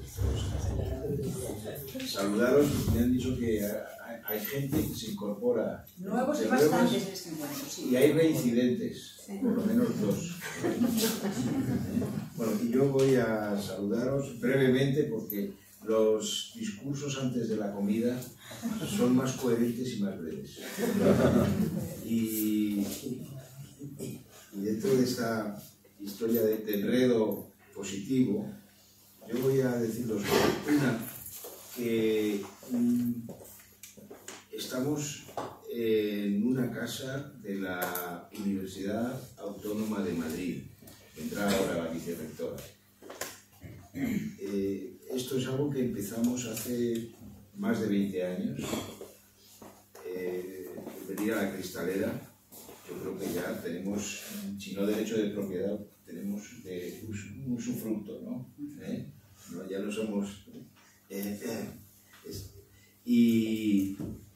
Saludaros, me han dicho que hay gente que se incorpora. Nuevos y bastantes en este encuentro, sí. Y hay reincidentes, por lo menos 2. Bueno, y yo voy a saludaros brevemente porque los discursos antes de la comida son más coherentes y más breves. Y dentro de esta historia de enredo positivo, yo voy a decir dos cosas. Una, que estamos en una casa de la Universidad Autónoma de Madrid. Vendrá ahora la vicerrectora. Esto es algo que empezamos hace más de 20 años. Venir a la Cristalera, yo creo que ya tenemos, si no derecho de propiedad, tenemos un usufructo, ¿no? No, ya no somos... y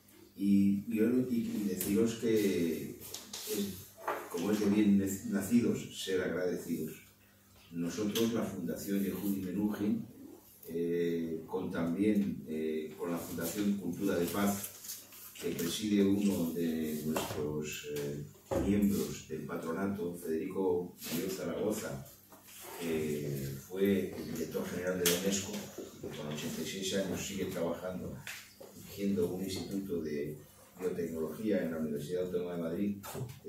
deciros que, como es de bien nacidos, ser agradecidos. Nosotros, la Fundación Yehudi Menuhin, con la Fundación Cultura de Paz, que preside uno de nuestros miembros del patronato, Federico Mayor Zaragoza, que fue el director general de la UNESCO, que con 86 años sigue trabajando, dirigiendo un instituto de biotecnología en la Universidad Autónoma de Madrid.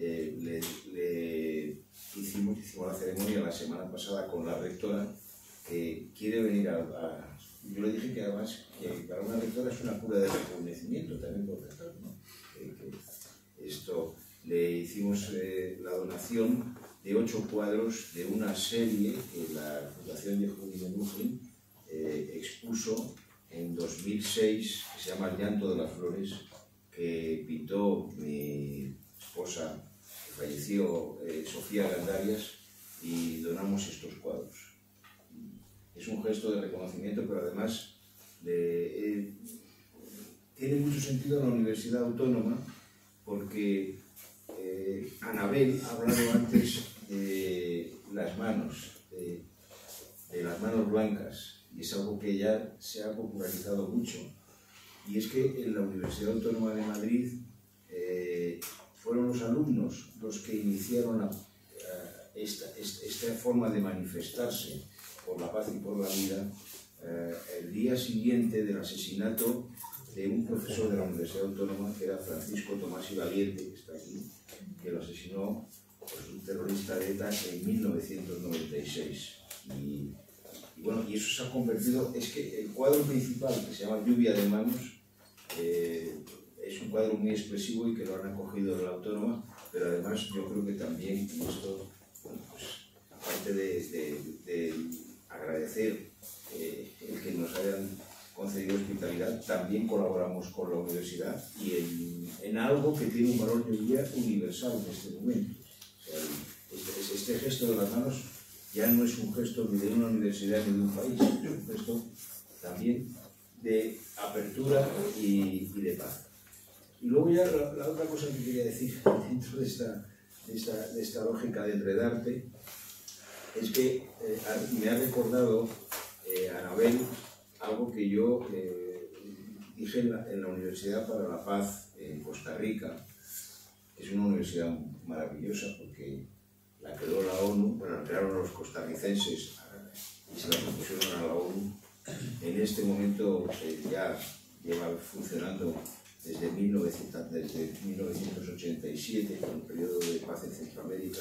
Hicimos la ceremonia la semana pasada con la rectora, que quiere venir yo le dije que además que para una rectora es una cura de rejuvenecimiento también, profesor, ¿no? Esto le hicimos la donación de 8 cuadros de una serie que la Fundación Yehudi Menuhin expuso en 2006, que se llama El llanto de las flores, que pintó mi esposa, que falleció, Sofía Gandarias, y donamos estos cuadros. Es un gesto de reconocimiento, pero además tiene mucho sentido en la Universidad Autónoma, porque Anabel ha hablado antes de las manos, de las manos blancas, y es algo que ya se ha popularizado mucho. Y es que en la Universidad Autónoma de Madrid fueron los alumnos los que iniciaron esta forma de manifestarse por la paz y por la vida el día siguiente del asesinato de un profesor de la Universidad Autónoma, que era Francisco Tomás y Valiente, que está aquí, que lo asesinó un terrorista de ETA en 1996. Y eso se ha convertido, es que el cuadro principal, que se llama Lluvia de Manos, es un cuadro muy expresivo y que lo han acogido en la Autónoma, pero además yo creo que también, y esto, bueno, pues, aparte de agradecer el que nos hayan concedido hospitalidad, también colaboramos con la universidad y en algo que tiene un valor, yo diría, universal en este momento. O sea, este gesto de las manos ya no es un gesto ni de una universidad ni de un país, es un gesto también de apertura y de paz. Y luego ya la otra cosa que quería decir dentro de esta lógica de enredarte es que me ha recordado Anabel algo que yo dije en la Universidad para la Paz en Costa Rica. Es una universidad maravillosa porque la creó la ONU, bueno, la crearon los costarricenses y se la propusieron a la ONU. En este momento ya lleva funcionando desde 1987, con el periodo de paz en Centroamérica,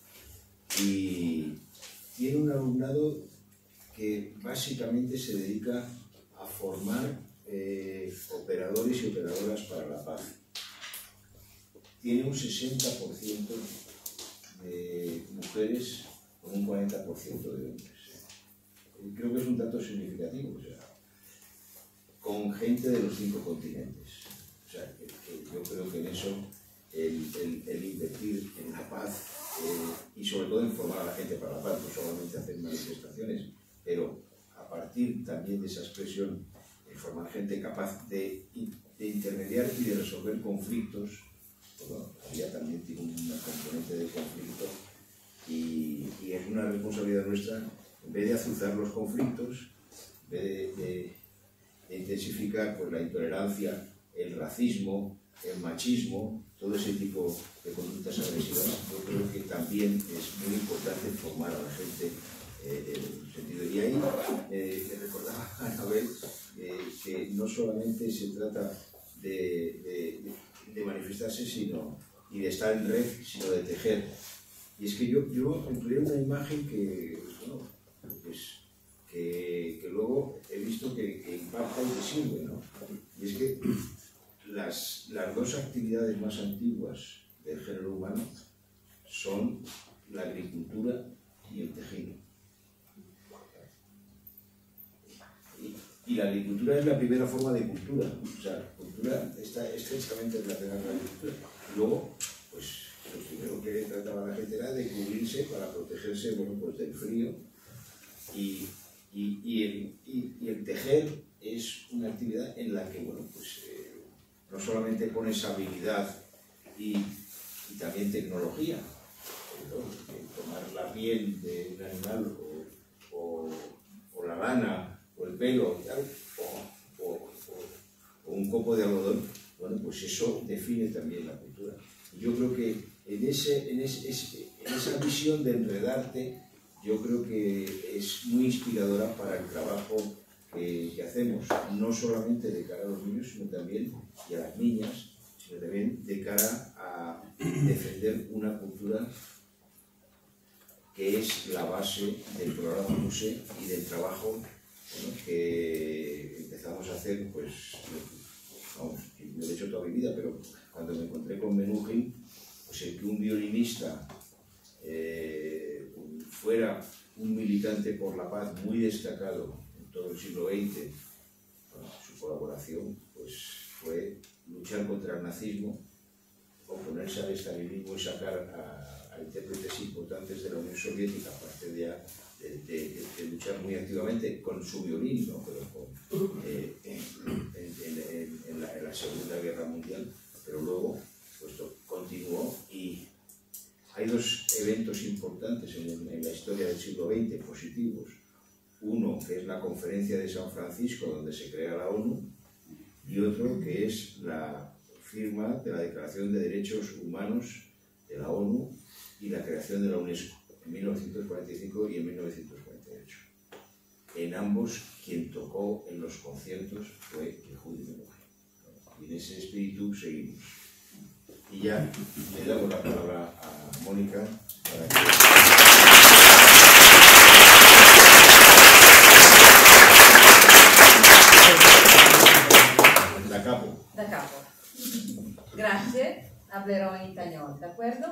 y tiene un alumnado que básicamente se dedica a formar operadores y operadoras para la paz. Tiene un 60% de mujeres con un 40% de hombres. Creo que es un dato significativo, o sea, con gente de los 5 continentes. O sea, que yo creo que en eso el invertir en la paz y sobre todo en formar a la gente para la paz, no solamente hacer manifestaciones, pero a partir también de esa expresión, formar gente capaz de intermediar y de resolver conflictos. Bueno, ella también tiene una componente de conflicto y es una responsabilidad nuestra, en vez de azuzar los conflictos, de intensificar pues, la intolerancia, el racismo, el machismo, todo ese tipo de conductas agresivas, yo creo que también es muy importante formar a la gente en el sentido. Y ahí le recordaba a Anabel que no solamente se trata de manifestarse y de estar en red, sino de tejer. Y es que yo empleé una imagen que, bueno, pues, que luego he visto que impacta y que sirve, ¿no? Y es que las dos actividades más antiguas del género humano son la agricultura y el tejido. Y la agricultura es la primera forma de cultura. O sea, la cultura está estrechamente relacionada con la agricultura. Luego, pues, lo primero que trataba la gente era de cubrirse para protegerse, bueno, pues, del frío. Y el tejer es una actividad en la que, bueno, pues, no solamente pones habilidad y también tecnología, ¿no? Tomar la piel de un animal o la lana o el pelo o un copo de algodón, bueno, pues eso define también la cultura. Y yo creo que en esa visión de enredarte, yo creo que es muy inspiradora para el trabajo que hacemos, no solamente de cara a los niños, sino también y a las niñas, sino también de cara a defender una cultura que es la base del programa MUSE y del trabajo, bueno, que empezamos a hacer, pues, vamos, yo lo he hecho toda mi vida, pero cuando me encontré con Menuhin, pues el que un violinista fuera un militante por la paz muy destacado en todo el siglo XX, bueno, su colaboración pues, fue luchar contra el nazismo, oponerse al estalinismo y sacar a intérpretes importantes de la Unión Soviética, aparte de luchar muy activamente con su violín, ¿no? Pero en la Segunda Guerra Mundial, pero luego pues, continuó. Y hay dos eventos importantes en la historia del siglo XX positivos. Uno, que es la Conferencia de San Francisco, donde se crea la ONU, y otro, que es la firma de la Declaración de Derechos Humanos de la ONU y la creación de la UNESCO, en 1945 y en 1948. En ambos, quien tocó en los conciertos fue el Juli Menuhin. Y en ese espíritu seguimos. Y ya le damos la palabra a Mónica para que... Da capo. Da capo. Grazie, hablerò in italiano, ¿de acuerdo?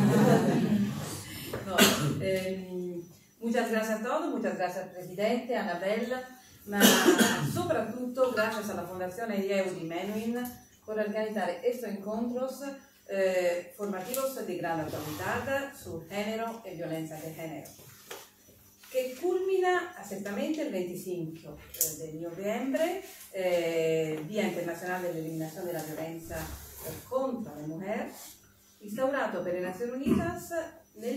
No, muchas gracias a todos, muchas gracias al Presidente, a Anabel, ma soprattutto gracias a la Fondazione Dieu di Menuhin por organizar estos encuentros formativos de gran actualidad sobre género y violencia de género, que culmina exactamente el 25 de noviembre, Día Internacional de la Eliminación de la Violencia contra la Mujer, instaurato per le Nazioni Unite nel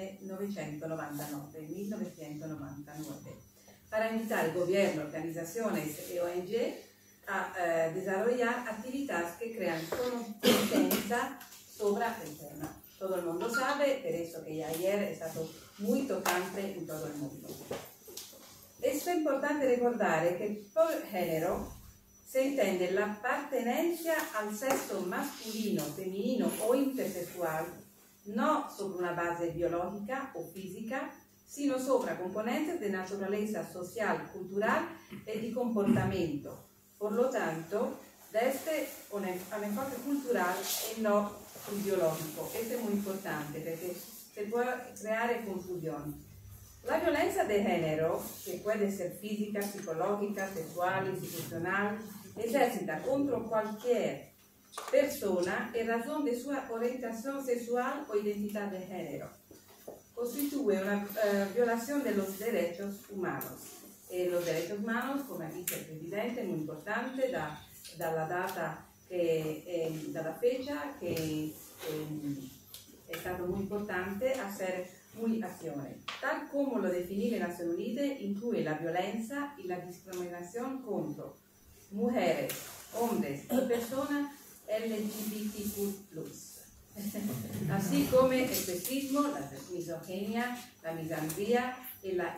1999, para invitar al gobierno, organizaciones y ONG a desarrollar actividades que crean conciencia sobre el tema. Todo el mundo sabe, por eso que ayer è stato muy tocante en todo el mundo. Es importante recordar que por género se entiende la appartenenza al sexo masculino, femenino o intersexual, no sobre una base biológica o física, sino sobre componentes de naturaleza social, cultural y de comportamiento. Por lo tanto, desde un enfoque cultural y no biológico. Esto es muy importante porque se puede crear confusión. La violencia de género, que puede ser física, psicológica, sexual, institucional, ejercita contra cualquier persona en razón de su orientación sexual o identidad de género. Constituye una violación de los derechos humanos. Los derechos humanos, como dice el Presidente, es muy importante, dalla fecha che è stato muy importante hacer muy acciones. Tal como lo definió las Naciones Unidas, incluye la violencia y la discriminación contra mujeres, hombres y personas LGBTQ+, así como el sexismo, la misoginia, la misandría y la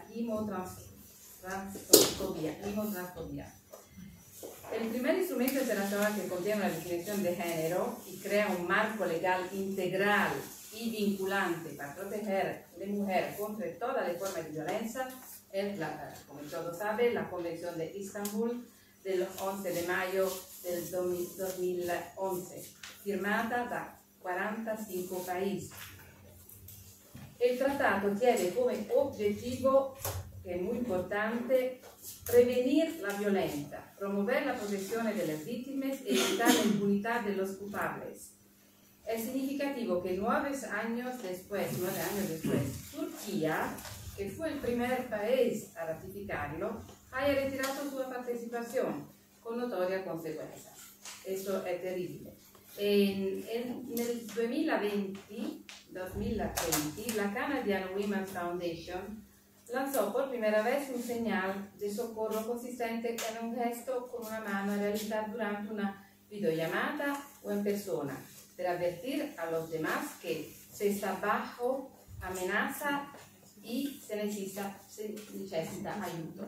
imotransfobia. El primer instrumento internacional que contiene una definición de género y crea un marco legal integral y vinculante para proteger a la mujer contra todas las formas de violencia es, como todos saben, la Convención de Estambul del 11 de mayo del 2011, firmada da 45 países. El tratado tiene como objetivo, que es muy importante, prevenir la violencia, promover la protección de las víctimas y evitar la impunidad de los culpables. Es significativo que 9 años después, Turquía, que fue el primer país a ratificarlo, haya retirado su participación con notoria consecuencia. Eso es terrible. En el 2020, la Canadian Women's Foundation lanzó por primera vez un señal de socorro consistente en un gesto con una mano realizado durante una videollamada o en persona, para advertir a los demás que se está bajo amenaza y se necesita ayuda.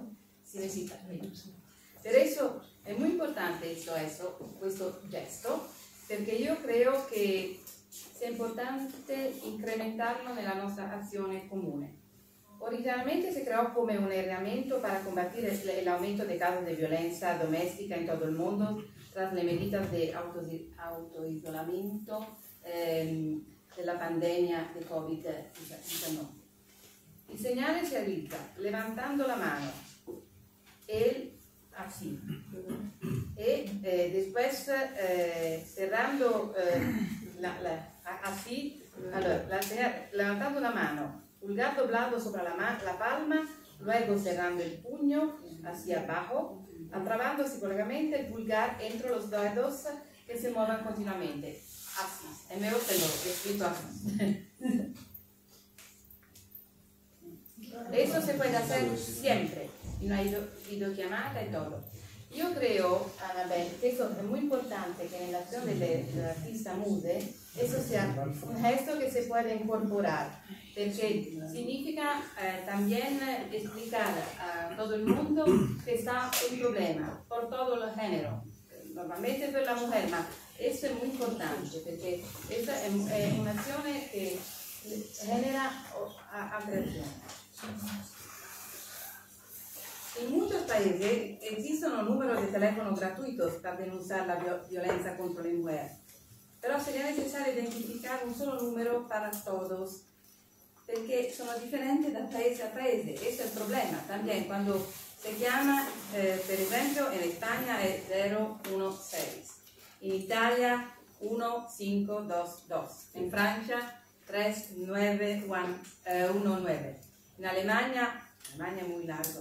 Por eso es muy importante questo gesto, perché io credo che sia importante incrementarlo nella nostra azione comune. Originalmente se creó como un herramienta para combatir el aumento de casos de violencia doméstica en todo el mundo tras las medidas de autoisolamiento de la pandemia de COVID-19. El señal se realiza levantando la mano, así, y después cerrando así, levantando la mano, pulgar doblado sobre la palma, luego cerrando el puño hacia abajo, atrapando psicológicamente el pulgar entre los dedos que se muevan continuamente. Así, es mejor que lo escrito así. Eso se puede hacer siempre, en una videollamada y todo. Yo creo, Annabelle, que eso es muy importante, que en la acción del artista mude, eso sea un gesto que se puede incorporar, porque significa también explicar a todo el mundo que está un problema por todos los géneros, normalmente por la mujer, pero eso es muy importante, porque esa es una acción que genera atracción. En muchos países existen números de teléfono gratuitos para denunciar la violencia contra la mujer, pero sería necesario identificar un solo número para todos, porque son diferentes de país a país. Ese es el problema también cuando se llama, por ejemplo, en España es 016, en Italia 1522, en Francia 3919, en Alemania es muy largo.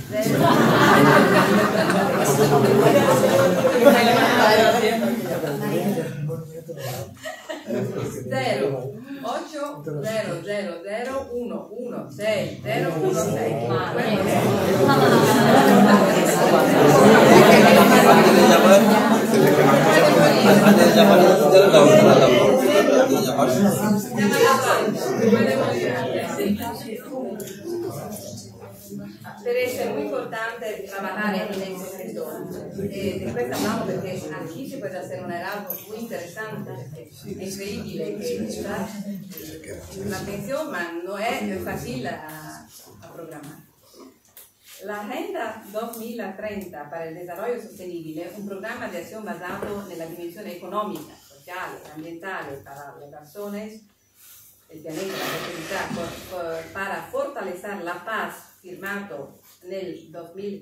Per eso es muy importante trabajar en ese sector. Después hablamos porque aquí se puede hacer un algo muy interesante, increíble, que la atención, pero no es fácil a programar. La Agenda 2030 para el Desarrollo Sostenible es un programa de acción basado en la dimensión económica, social, ambiental para las personas, el planeta, la sociedad, para fortalecer la paz, firmato nel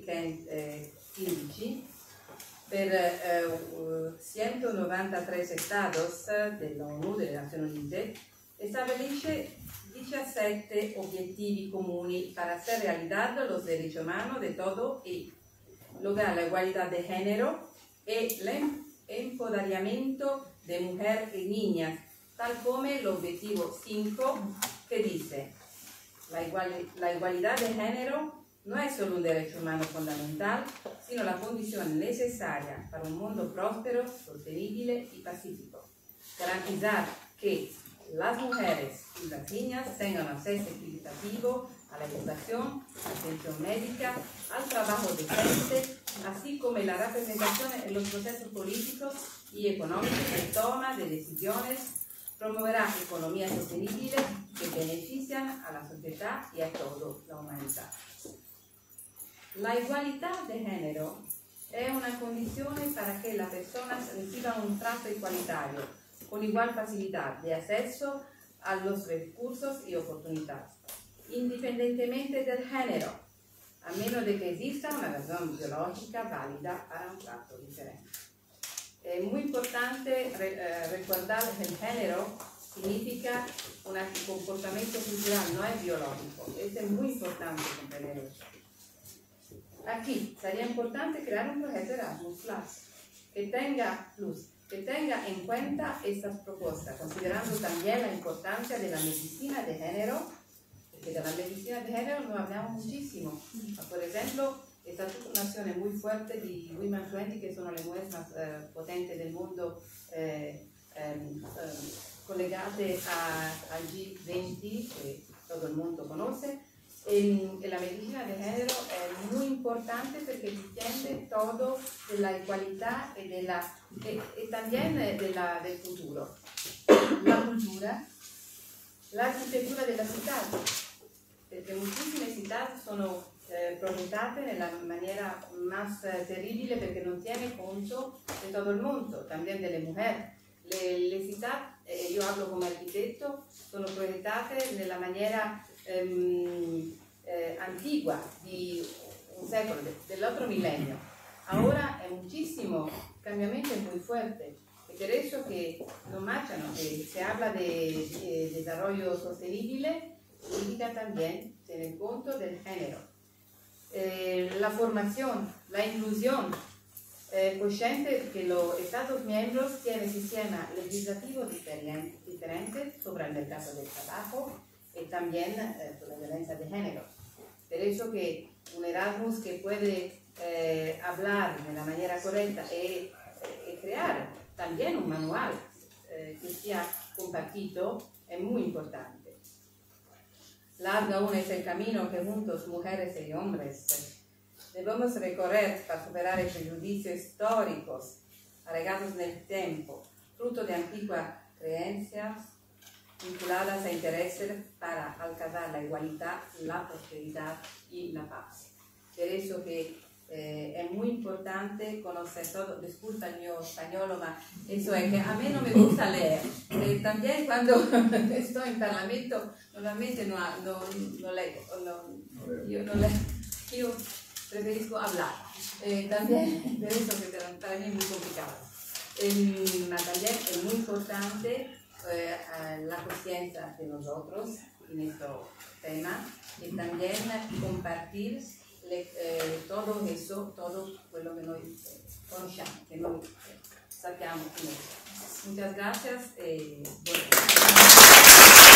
2015 per 193 Estados dell'ONU, delle Nazioni Unite, establisce 17 objetivos comunes para hacer realidad los derechos humanos de todo y lograr la igualdad de género y el empoderamiento de mujeres y niñas tal come l'obiettivo 5 que dice: la igualdad de género no es solo un derecho humano fundamental, sino la condición necesaria para un mundo próspero, sostenible y pacífico. Garantizar que las mujeres y las niñas tengan acceso equitativo a la educación, atención médica, al trabajo decente, así como la representación en los procesos políticos y económicos de toma de decisiones, promoverá economías sostenibles que benefician a la sociedad y a toda la humanidad. La igualdad de género es una condición para que las personas reciban un trato igualitario, con igual facilidad de acceso a los recursos y oportunidades, independientemente del género, a menos de que exista una razón biológica válida para un trato diferente. Es muy importante recordar que el género significa un comportamiento cultural, no es biológico. Es muy importante comprender eso. Aquí sería importante crear un proyecto Erasmus que tenga en cuenta estas propuestas, considerando también la importancia de la medicina de género, porque de la medicina de género no hablamos muchísimo. Por ejemplo, estas naciones muy fuertes de Women 20, que son las mujeres más potentes del mundo, collegate al G20, que todo el mundo conoce. La medicina de género es muy importante porque entiende todo de la igualdad y también del futuro. La cultura, la arquitectura de la ciudad, porque muchísimas ciudades son proyectate nella maniera más terribile perché non tiene conto di tutto il mondo, también delle mujeres. Le città, io hablo come architetto, sono proiettate nella maniera antigua di un secolo, dell'altro millennio. Ahora è muchísimo, cambiamento es muy fuerte. Y por eso que no marchan, que se habla de desarrollo sostenible, significa también tener conto del género. La formación, la inclusión, consciente que los Estados miembros tienen sistemas legislativos diferentes sobre el mercado del trabajo y también sobre la violencia de género. Por eso que un Erasmus que puede hablar de la manera correcta y crear también un manual que sea compartido es muy importante. Largo aún es el camino que juntos, mujeres y hombres, debemos recorrer para superar prejuicios históricos arraigados en el tiempo, fruto de antiguas creencias vinculadas a intereses para alcanzar la igualdad, la prosperidad y la paz. Por eso que es muy importante conocer todo. Disculpa el mío español, pero eso es que a mí no me gusta leer. También cuando estoy en Parlamento, normalmente no leo. Yo preferisco hablar. También, por eso que para mí es muy complicado. También es muy importante la conciencia de nosotros en este tema y también compartir todo eso, todo quello che noi conosciamo, che noi sappiamo. Muchas gracias.